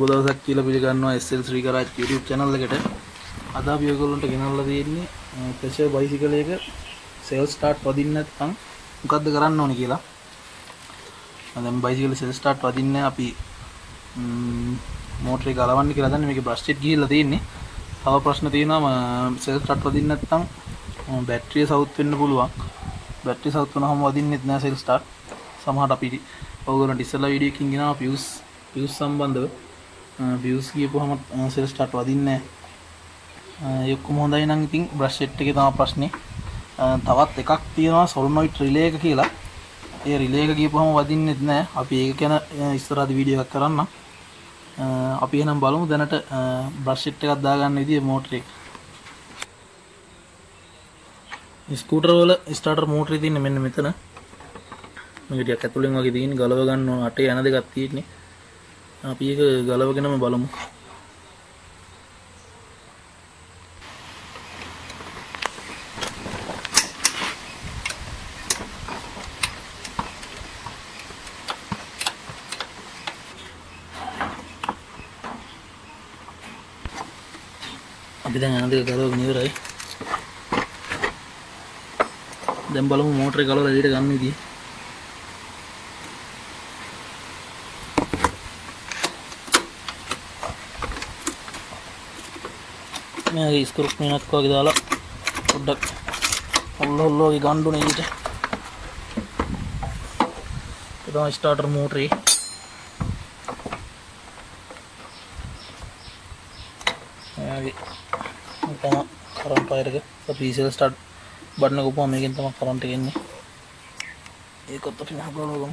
සුබ දවසක් කියලා පිළිගන්නවා SL ශ්‍රී කරාජ් YouTube channel එකට. අද අපි ඔයගොල්ලන්ට ගෙනල්ලා තියෙන්නේ ප්‍රෙෂර් බයිසිකල් එක self start වදින්න නැත්නම් මොකද්ද කරන්න ඕනේ කියලා. දැන් බයිසිකල් self start වදින්න අපි මෝටර එක ගලවන්න කියලා දන්නේ මේකේ බ්‍රෂ් එක ගිහිල්ලා තියෙන්නේ. තව ප්‍රශ්න තියෙනවා self start වදින්න නැත්නම් බැටරිය සවුත් වෙන්න පුළුවන්. බැටරිය සවුත් වුණාම වදින්නෙත් නෑ self start. සමහරට අපි ඔයගොල්ලන්ට ඉස්සෙල්ලා වීඩියෝ එකකින් ගෙනාවා පියුස් සම්බන්ධව පියුස් කියපුවම self start වදින්නේ නැහැ. ඒ ඔක්කොම හොඳයි නම් ඉතින් බ්‍රෂ් සෙට් එකේ තමයි ප්‍රශ්නේ. තවත් එකක් තියෙනවා solenoid relay එක කියලා. ඒ relay එක කියපුවම වදින්නෙත් නැහැ. අපි ඒක ගැන ඉස්සරහදී වීඩියෝ එකක් කරන්නම්. අපි එහෙනම් බලමු දැනට බ්‍රෂ් සෙට් එකක් දාගන්න විදිය මෝටර් එක. ස්කූටර් වල ස්ටාර්ටර් මෝටරේ තියෙන්නේ මෙන්න මෙතන. මේක ටිකක් ඇතුලෙන් වගේ තියෙන ගලව ගන්න ඕන අටේ යන දෙකක් තියෙන්නේ. අපි ඒක ගලවගෙනම බලමු. අපි දැන් යන දෙක ගලවගෙන ඉවරයි. දැන් බලමු මෝටරේ ගලවලා එළියට ගන්න විදිය. මේ ස්ක්‍රූ එකක් වගේ දාලා පොඩ්ඩක් හොල්ලෝ වගේ ගන්න ඕනේ ඊට. ඒක තමයි ස්ටාර්ටර් මෝටරේ. ආයේ තමයි කරන්ට් වයර් එක. අපි self start බටන් එක උපුවම මේකෙන් තමයි කරන්ට් එක එන්නේ. ඒකත් අපි නහගලවමු.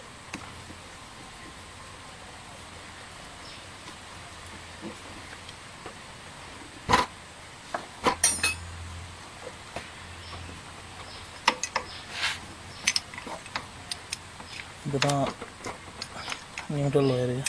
kita neutral wire ya.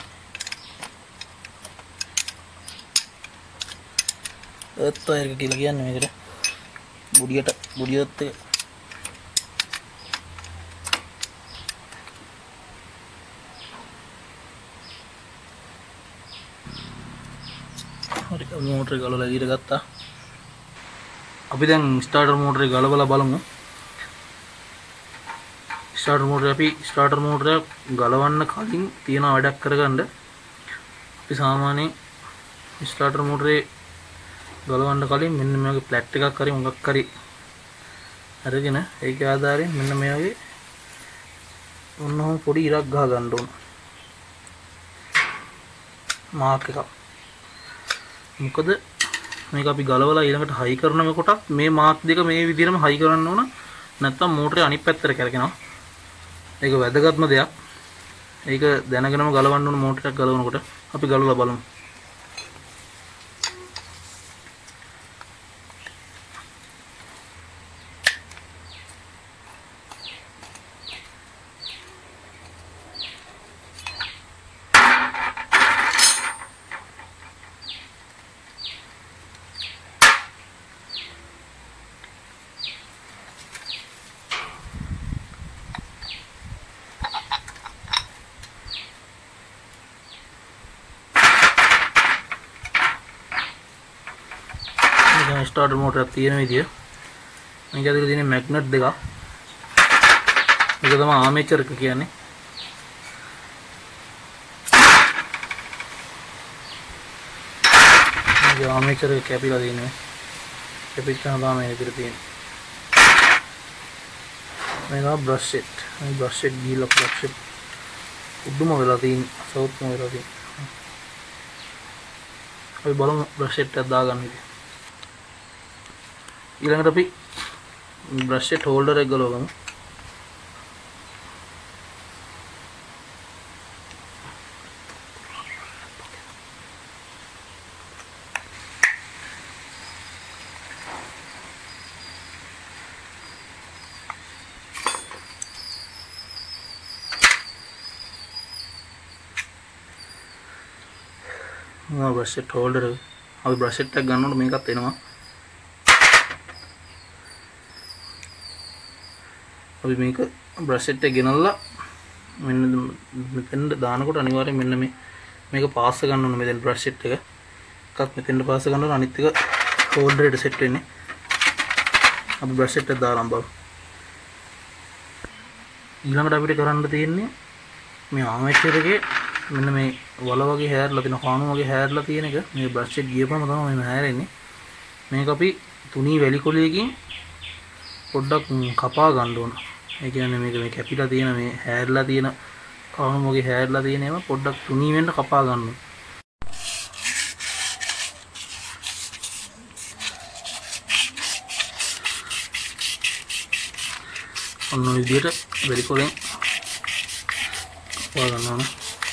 earth wire එක කියලා කියන්නේ මේකට බුඩියට එක හරි මෝටරේ ගලවලා ඊට ගත්තා. අපි දැන් ස්ටාර්ටර් මෝටරේ ගලවලා බලමු. ස්ටාර්ටර් මෝටරය ගලවන්න කලින් තියෙන වැඩක් කරගන්න අපි සාමාන්‍යයෙන් ස්ටාර්ටර් මෝටරේ ගලවන්න කලින් මෙන්න මේ වගේ ප්ලැට් එකක් හරි මොකක් හරි අරගෙන ඒකේ ආධාරයෙන් මෙන්න මේ වගේ ඔන්නෝම පොඩි ඉරක් ගහ ගන්න ඕන මාක් එකක්. මොකද මේක අපි ගලවලා ඊළඟට හයි කරනකොට මේ මාක් දෙක මේ විදිහටම හයි කරන්න ඕන. නැත්නම් මෝටරේ අනිත් පැත්තට කරකිනවා. ඒක වැදගත්ම දෙයක්. ඒක දැනගෙනම ගලවන්න ඕන මෝටර් එකක් ගලවනකොට. අපි ගලවලා බලමු. ස්ටාර්ටර් මෝටර් එකක් තියෙන විදිය. මේක ඇතුලේ තියෙන මැග්නට් දෙකක්. මේක තමයි ආමේචර් එක කියන්නේ. මේක ආමේචර් එක කැපිලා තියෙනවා. කැපිච්චාම තමයි මේක විතර තියෙන්නේ. මේක බ්‍රෂ් සෙට්. මේ බ්‍රෂ් සෙට් ගිහලා බ්‍රෂ් සෙට් උඩුම වෙලා තියෙන්නේ. සවුත්ම වෙලා තියෙන්නේ. අපි බලමු බ්‍රෂ් සෙට් එක දාගන්න විදිය. ඊළඟට අපි බ්‍රෂ් සෙට් හෝල්ඩර් එක ගලවමු. බ්‍රෂ් සෙට් හෝල්ඩර් එක. අපි බ්‍රෂ් සෙට් එක ගන්නකොට මේකත් එනවා. අපි මේක බ්‍රෂ් සෙට් එක ගෙනල්ලා මෙන්න මෙතෙන්ට දානකොට අනිවාර්යෙන් මෙන්න මේක පාස් ගන්න ඕනේ මෙතෙන් බ්‍රෂ් සෙට් එක. එකක් මෙතෙන්ට පාස් ගන්න ඕනේ අනිත් එක හෝල්ඩරේට සෙට් වෙන්නේ. අපි බ්‍රෂ් සෙට් එක දාලා බලමු. ඊළඟට අපිට කරන්න තියෙන්නේ මේ ආමේචර් එකේ මෙන්න මේ වල වගේ හැරලා තියෙන කාණු වගේ හැරලා තියෙන එක මේ බ්‍රෂ් එක ගියපම තමයි මේ හැරෙන්නේ. මේක අපි තුනී වැලි කොලයකින් පොඩ්ඩක් කපා ගන්න ඕන. ඒ කියන්නේ මේක මේ කැපිලා තියෙන මේ හැරලා තියෙන කාණු වගේ හැරලා තියෙන ඒවා පොඩ්ඩක් තුනී වෙන්න කපා ගන්න ඕන. ඔන්න ඔය විදිහට වැලි කොලෙන් කපා ගන්න ඕන.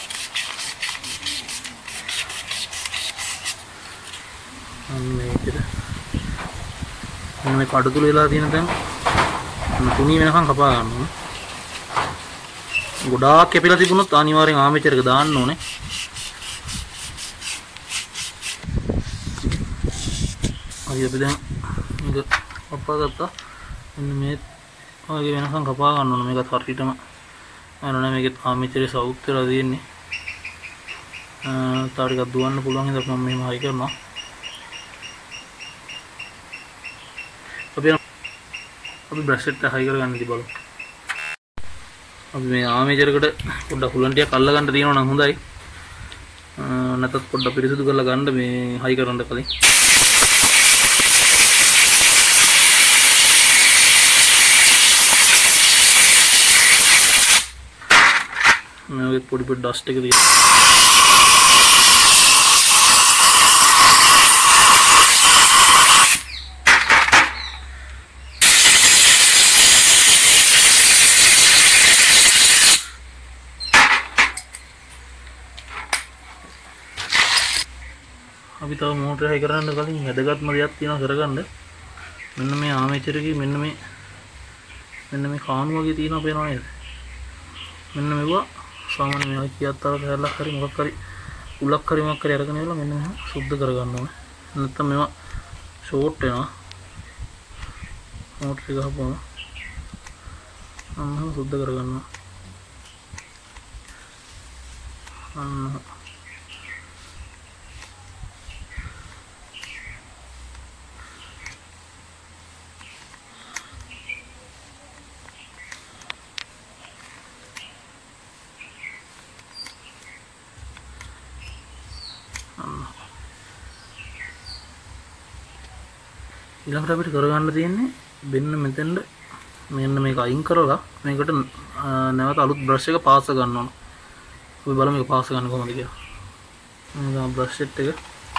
මේ කඩ තුල වෙලා තියෙන තැන් තුනී වෙනකන් කපා ගන්න ඕනේ. ගොඩාක් කැපිලා තිබුණොත් අනිවාර්යෙන් ආමේචර් එක දාන්න ඕනේ. හරි අපි දැන් මේක කපා ගත්තා. මෙන්න මේ වගේ වෙනකන් කපා ගන්න ඕනේ. මේකත් හරියටම අනනේ මේකේ ආමේචරේ සවුත් වෙලා තියෙන්නේ. තව ටිකක් දුවන්න පුළුවන් ඉඳලා මම මෙහෙම හයි කරනවා. අපි බ්‍රෂ් එක හයි කරගන්න ඉති බලමු. අපි මේ ආමේචර් එකට පොඩ්ඩක් හුලන් ටිකක් අල්ල ගන්න තියෙනවා නම් හොඳයි. නැත්නම් පොඩ්ඩක් පිරිසිදු කරලා ගන්න මේ හයි කරන්න කලින්. මේ පොඩි පොඩි ඩස්ට් එක තියෙනවා. අපි තව මෝටර් හයි කරන්න කලින් වැදගත්ම දෙයක් තියෙනවා කරගන්න. මෙන්න මේ ආමේචර් එකේ මෙන්න මේ කාණු වගේ තියෙනවා පේනව නේද? මෙන්න මේවා සාමාන්‍ය මේ කියාත්තර හැරලක් හරි මොකක් හරි උලක් හරි මොකක් හරි අරගෙන ඉවරලා මෙන්න මෙහෙම සුද්ධ කරගන්න ඕනේ. නැත්නම් මේවා ෂෝට් වෙනවා. මෝටර් එක ගහපුවම අන්න සුද්ධ කරගන්නවා. අන්න ඊළඟට අපිට කරගන්න තියෙන්නේ මෙන්න මෙතෙන්ද මෙන්න මේක අයින් කරලා මේකට නැවත අලුත් බ්‍රෂ් එක පාස් ගන්න ඕන. අපි බලමු මේක පාස් ගන්න කොහොමද කියලා. මම බ්‍රෂ් සෙට් එක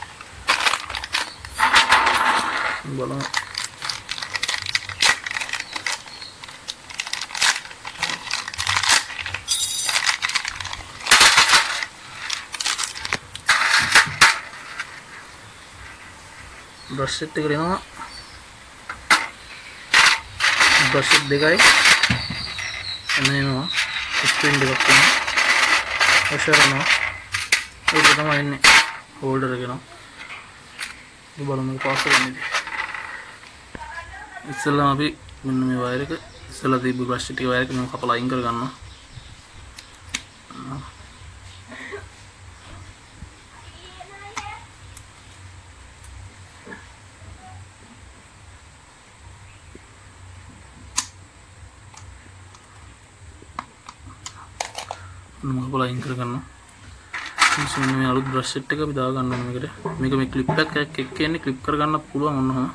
බලමු. බ්‍රෂ් සෙට් එකට එනවා බ්‍රෂ් සෙට් දෙකයි එනවා ස්ක්‍රීන් දෙකක් තියෙනවා ප්‍රෙෂර් එනවා ඒක තමයි එන්නේ හෝල්ඩර් එක එනවා බලමු මේක පාස් කරන්නේ ඉස්සෙල්ලාම අපි මෙන්න මේ වයර් එක ඉස්සෙල්ලා තිබ්බ බ්‍රෂ් සෙට් එකේ වයර් එක මම කපලා අයින් කර ගන්නවා මොකද අයින් කරගන්නවා ඉතින් මේ අලුත් බ්‍රෂ් සෙට් එක අපි දා ගන්න ඕනේ මේකට මේක මේ ක්ලිප් එකක් එක්ක එන්නේ ක්ලිප් කරගන්නත් පුළුවන් ඔන්නම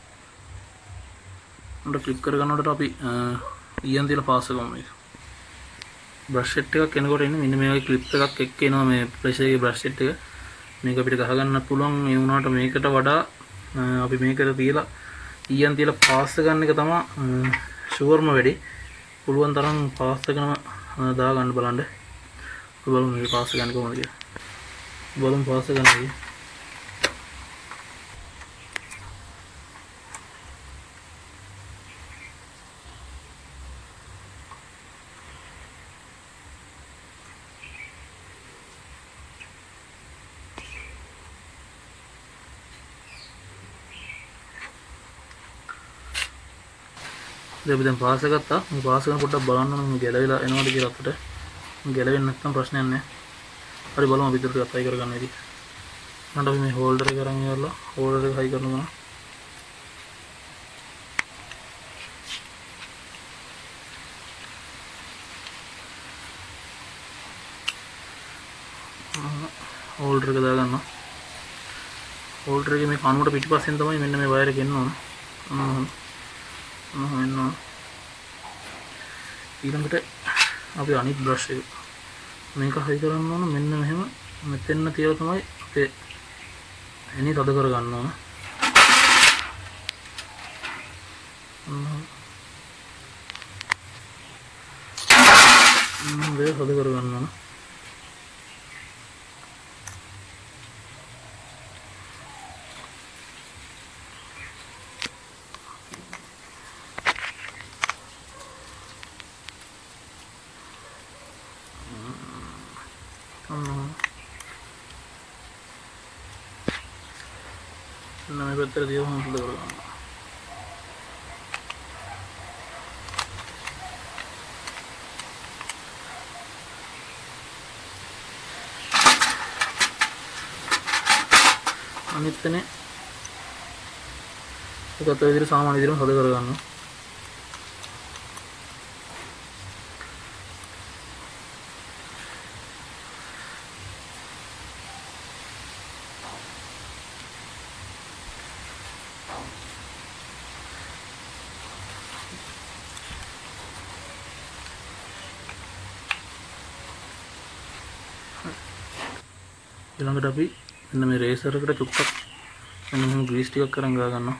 උඩ ක්ලිප් කරගන්නකොට අපි ඊයන් තියලා පාස් කරමු මේක බ්‍රෂ් සෙට් එකක් එනකොට එන්නේ මෙන්න මේ වගේ ක්ලිප් එකක් එක්ක එනවා මේ ප්‍රෙෂර් එකේ බ්‍රෂ් සෙට් එක මේක අපිට ගහ ගන්න පුළුවන් ඒ වුණාට මේකට වඩා අපි මේකට තියලා ඊයන් තියලා පාස් ගන්න එක තමයි ෂුවර්ම වැඩි පුළුවන් තරම් පාස් කරන දා ගන්න බලන්න බලමු මේක පාස් ගන්න කොහොමද කියලා බලමු පාස් ගන්න කියලා දැන් පාස් ගත්තා මේ පාස් කරන පොඩ්ඩක් බලන්න ඕනේ ගැලවිලා එනවද කියලා අපිට ගැලවෙන්නේ නැත්නම් ප්‍රශ්නයක් නැහැ හරි බලමු අපි ඉදිරියට හයි කරගන්න ඉතින්. මට අපි මේ හෝල්ඩර් එක අරන් ඉවරලා හෝල්ඩර් එක හයි කරනවා. හෝල්ඩර් එක දාගන්නවා. හෝල්ඩර් එකේ මේ කණුවට පිටිපස්සෙන් තමයි මෙන්න මේ වයර් එක එන්න ඕන. එන්න ඕන. ඊළඟට අපි අනිත් බ්‍රෂ් එක මේක හයි කරන්න ඕන. මෙන්න මෙහෙම මෙතෙන්න තියලා තමයි අපේ එනි තද කර ගන්න ඕන. මේ තද කර ගන්න ඕන. මේ පැත්තට දියව හොඳට කරගන්න. අනිත් තැනේ ඒකත් ඔය විදිහට සාමාන්‍ය විදිහටම හද කරගන්න. ඊළඟට අපි මෙන්න මේ රේසර් එකට චුට්ටක් මෙන්න මෙහෙම ග්‍රීස් ටිකක් කරන් ගා ගන්නවා.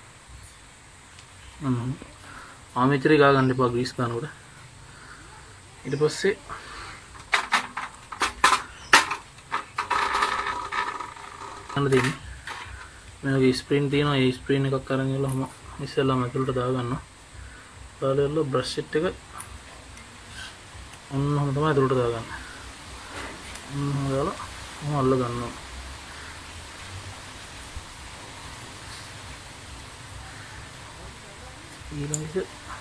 ආමේචරේ ගා ගන්න එපා ග්‍රීස් ගන්නකොට. ඊට පස්සේ ගන්න දෙන්නේ මේකේ ස්ප්‍රින් තියෙනවා. ඒ ස්ප්‍රින් එකක් අරන් ඉවරලාම ඉස්සෙල්ලාම ඇතුළට දා ගන්නවා. දාලා බ්‍රෂ් සෙට් එක ඔන්නම තමයි ඇතුළට දා ගන්න. දාලා අල්ල ගන්නවා. ඊළඟට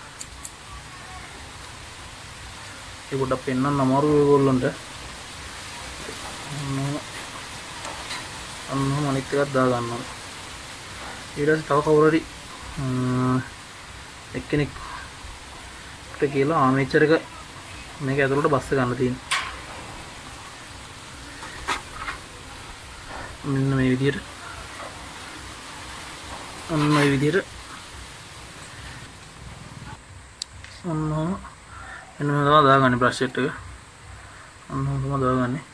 ඒ පොඩ්ඩක් පෙන්වන්න අමාරු ඒගොල්ලන්ට. අන්න අනිත් එකක් දා ගන්නවා. ඊට පස්සේ තව කවුරු හරි එක්කෙනෙක්ට කියලා ආමේචර් එක මේක ඇතුළට බස්ස ගන්න තියෙනවා. මෙන්න මේ විදිහට ඔන්න මේ විදිහට ඔන්න මෙන්න මේ තමයි දාගන්නේ බ්‍රෂ් සෙට් එක. ඔන්න තමයි දාගන්නේ.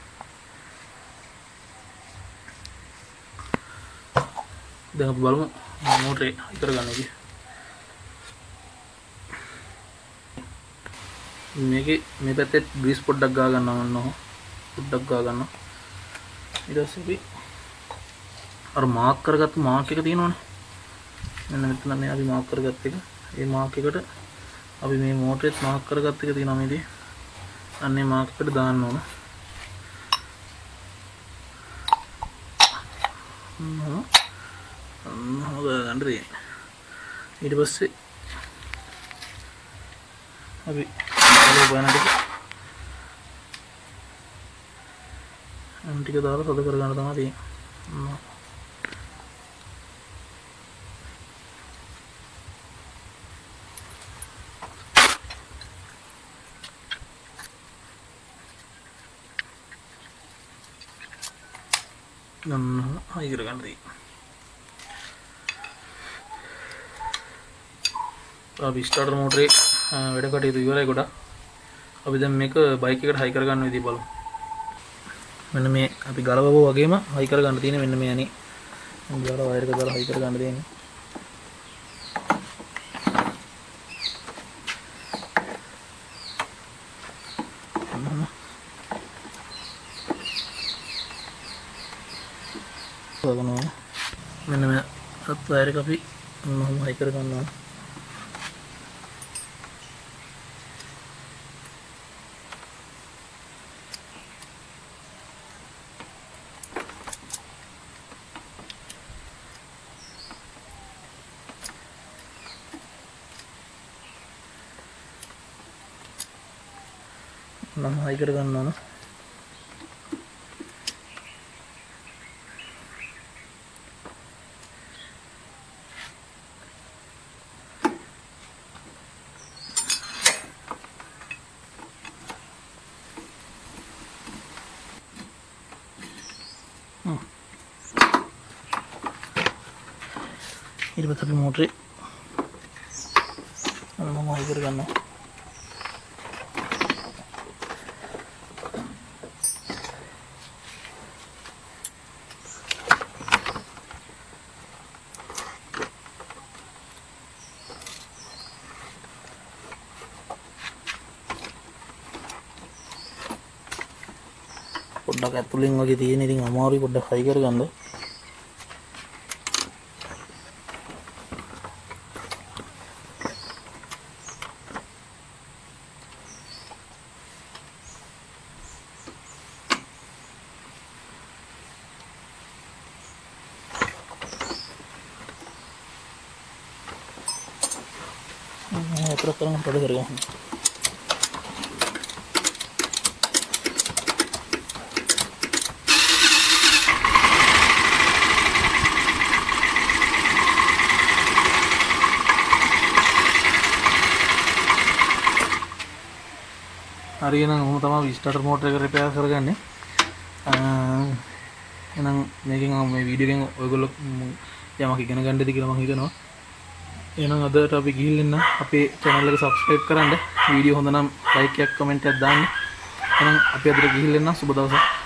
දැන් අපි බලමු මෝටරේ හයි කරගන්න විදිහ. මේකේ මේ පැත්තේ ග්‍රීස් පොඩ්ඩක් ගා ගන්නවා. ඔන්න පොඩ්ඩක් ගා ගන්නවා. ඊට පස්සේ අපි අර මාක් කරගත්තු මාක් එක තියෙනවනේ. මෙන්න මෙතන මේ අපි මාක් කරගත්ත එක. ඒ මාක් එකට අපි මේ මෝටරේත් මාක් කරගත්ත එක තියෙනවා මේදී. අන්නේ මාක් එකට දාන්න ඕන. ගන්න තියෙන්නේ. ඊට පස්සේ අපි ටික දාලා සද කරගන්න තමයි තියෙන්නේ. හයි කරගන්න තියෙන්නේ. අපි ස්ටාර්ටර් මෝටරේ වැඩ කටයුතු ඉවරයි ගොඩක්. අපි දැන් මේක බයික් එකට හයි කරගන්න විදිහ බලමු. මෙන්න මේ අපි ගලවපුව වගේම හයි කරගන්න තියෙන්නේ මෙන්න මේ අනේ ගාලා වයර් එක දාලා හයි කරගන්න තියෙන්නේ. මෙන්න මේ අත් වයර් එක අපි මොහොම හයි කරගන්නවා. නම් හයි කරගන්න ඕන. ඊට පස්සේ අපි මෝටරේ මම හයි කරගන්නවා. පොඩ්ඩක් ඇතුලෙන් වගේ තියෙන ඉතින් අමාරුයි පොඩ්ඩක් හයි කරගන්න. terus terang pada harga. hari ini nggak mau starter motor repair කරගන්නේ. එහෙනම් මේකෙන් මේ වීඩියෝ එකෙන් ඔයගොල්ලෝ යමක් ඉගෙන ගන්නද කියලා මම හිතනවා. එහෙනම් අදට අපි ගිහින් ඉන්න අපේ channel එක subscribe කරන්න. වීඩියෝ හොඳ නම් like එකක් comment එකක් දාන්න. එහෙනම් අපි අදට ගිහින් ඉන්න සුබ දවසක්.